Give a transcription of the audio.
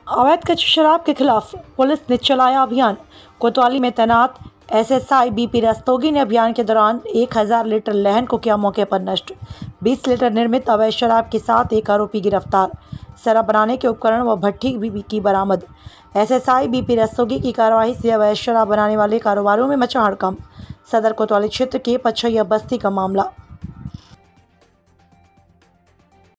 अवैध कच्ची शराब के खिलाफ पुलिस ने चलाया अभियान। कोतवाली में तैनात एसएसआई बीपी रस्तोगी ने अभियान के दौरान 1000 लीटर लहन को किया मौके पर नष्ट। 20 लीटर निर्मित अवैध शराब के साथ एक आरोपी गिरफ्तार। शराब बनाने के उपकरण व भट्ठी भी की बरामद। एसएसआई बीपी रस्तोगी की कार्रवाई से अवैध शराब बनाने वाले कारोबारियों में मचा हड़कंप। सदर कोतवाली क्षेत्र के पछैया बस्ती का मामला।